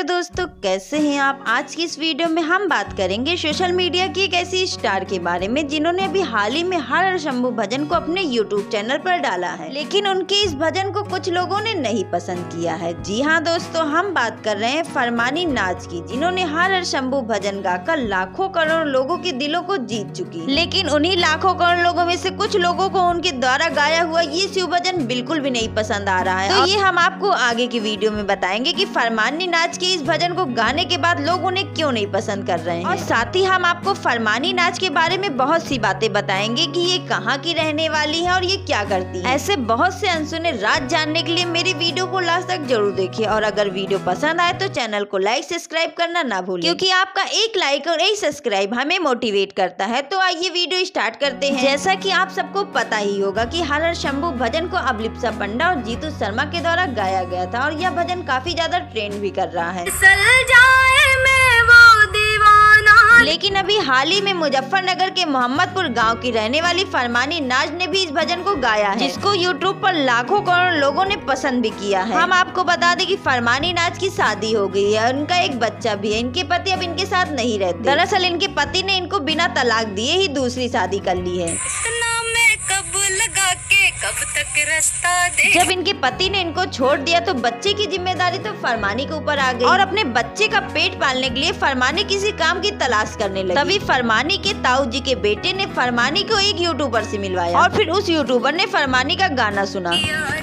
दोस्तों, कैसे हैं आप। आज की इस वीडियो में हम बात करेंगे सोशल मीडिया की एक ऐसी स्टार के बारे में जिन्होंने अभी हाल ही में हर हर शंभू भजन को अपने यूट्यूब चैनल पर डाला है, लेकिन उनके इस भजन को कुछ लोगों ने नहीं पसंद किया है। जी हाँ दोस्तों, हम बात कर रहे हैं फरमानी नाज की, जिन्होंने हर हर शंभू भजन गाकर लाखों करोड़ लोगों के दिलों को जीत चुकी। लेकिन उन्हीं लाखों करोड़ लोगों में से कुछ लोगों को उनके द्वारा गाया हुआ ये शिव भजन बिल्कुल भी नहीं पसंद आ रहा है। तो ये हम आपको आगे की वीडियो में बताएंगे कि फरमानी नाज के इस भजन को गाने के बाद लोग उन्हें क्यों नहीं पसंद कर रहे हैं। और साथ ही हम आपको फरमानी नाज के बारे में बहुत सी बातें बताएंगे कि ये कहाँ की रहने वाली है और ये क्या करती है। ऐसे बहुत से अनसुने राज जानने के लिए मेरी वीडियो को लास्ट तक जरूर देखिए। और अगर वीडियो पसंद आए तो चैनल को लाइक सब्सक्राइब करना ना भूलें, क्योंकि आपका एक लाइक और एक सब्सक्राइब हमें मोटिवेट करता है। तो आइए वीडियो स्टार्ट करते हैं। जैसा कि आप सबको पता ही होगा कि हर हर शंभू भजन को अभिलिप्सा पंडा और जीतू शर्मा के द्वारा गाया गया था और यह भजन काफी ज्यादा ट्रेंड भी कर रहा है। लेकिन अभी हाल ही में मुजफ्फरनगर के मोहम्मदपुर गांव की रहने वाली फरमानी नाज ने भी इस भजन को गाया है, जिसको यूट्यूब पर लाखों करोड़ लोगों ने पसंद भी किया है। हम आपको बता दें कि फरमानी नाज की शादी हो गई है, उनका एक बच्चा भी है। इनके पति अब इनके साथ नहीं रहते। दरअसल इनके पति ने इनको बिना तलाक दिए ही दूसरी शादी कर ली है। कब तक रास्ता दे। जब इनके पति ने इनको छोड़ दिया तो बच्चे की जिम्मेदारी तो फरमानी के ऊपर आ गई और अपने बच्चे का पेट पालने के लिए फरमानी किसी काम की तलाश करने लगी। तभी फरमानी के ताऊ जी के बेटे ने फरमानी को एक यूट्यूबर से मिलवाया और फिर उस यूट्यूबर ने फरमानी का गाना सुना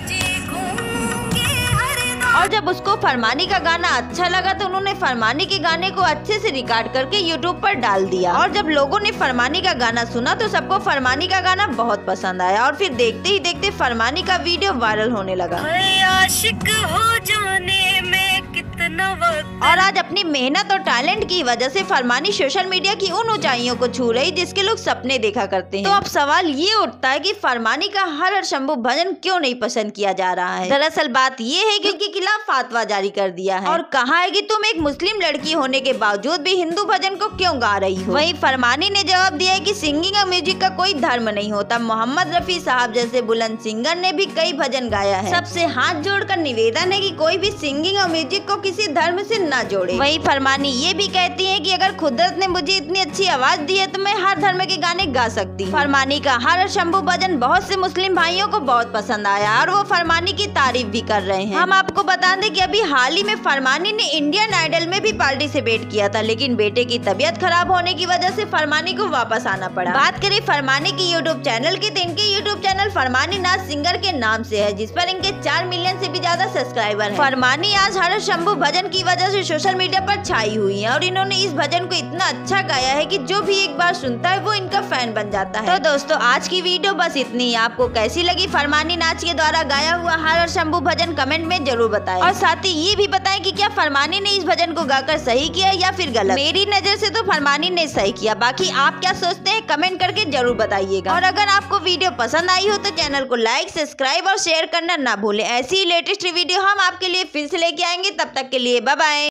और जब उसको फरमानी का गाना अच्छा लगा तो उन्होंने फरमानी के गाने को अच्छे से रिकॉर्ड करके यूट्यूब पर डाल दिया। और जब लोगों ने फरमानी का गाना सुना तो सबको फरमानी का गाना बहुत पसंद आया और फिर देखते ही देखते फरमानी का वीडियो वायरल होने लगा। आशिक हो जाने में कितना वक्त। और आज अपनी मेहनत और टैलेंट की वजह से फरमानी सोशल मीडिया की उन ऊंचाइयों को छू रही जिसके लोग सपने देखा करते हैं। तो अब सवाल ये उठता है कि फरमानी का हर हर शंभू भजन क्यों नहीं पसंद किया जा रहा है। दरअसल बात ये है कि उनके खिलाफ फातवा जारी कर दिया है और कहा है कि तुम एक मुस्लिम लड़की होने के बावजूद भी हिंदू भजन को क्यों गा रही हो। वहीं फरमानी ने जवाब दिया है कि सिंगिंग और म्यूजिक का कोई धर्म नहीं होता। मोहम्मद रफी साहब जैसे बुलंद सिंगर ने भी कई भजन गाया है। सबसे हाथ जोड़कर निवेदन है कि कोई भी सिंगिंग और म्यूजिक को किसी धर्म से न जोड़े। वहीं फरमानी ये भी कहती है कि अगर कुदरत ने मुझे इतनी अच्छी आवाज दी है तो मैं हर धर्म के गाने गा सकती हूँ। फरमानी का हर हर शंभू भजन बहुत से मुस्लिम भाइयों को बहुत पसंद आया और वो फरमानी की तारीफ भी कर रहे हैं। हम आपको बता दें कि अभी हाल ही में फरमानी ने इंडियन आइडल में भी पार्टिसिपेट किया था, लेकिन बेटे की तबीयत खराब होने की वजह से फरमानी को वापस आना पड़ा। बात करें फरमानी की यूट्यूब चैनल की, तो इनके यूट्यूब चैनल फरमानी नाज सिंगर के नाम से है, जिस पर इनके 4 मिलियन से भी ज्यादा सब्सक्राइबर हैं। फरमानी आज हर हर शंभू भजन की वजह से सोशल मीडिया पर छाई हुई है और इन्होंने इस भजन को इतना अच्छा गाया है कि जो भी एक बार सुनता है वो इनका फैन बन जाता है। तो दोस्तों, आज की वीडियो बस इतनी। आपको कैसी लगी फरमानी नाज के द्वारा गाया हुआ हर हर शंभू भजन कमेंट में जरूर बताएं और साथ ही ये भी बताएं कि क्या फरमानी ने इस भजन को गाकर सही किया या फिर गलत। मेरी नजर से तो फरमानी ने सही किया, बाकी आप क्या सोचते हैं कमेंट करके जरूर बताइएगा। और अगर आपको वीडियो पसंद आई हो तो चैनल को लाइक सब्सक्राइब और शेयर करना ना भूलें। ऐसी ही लेटेस्ट वीडियो हम आपके लिए फिर से लेके आएंगे। तब तक के लिए बाय बाय।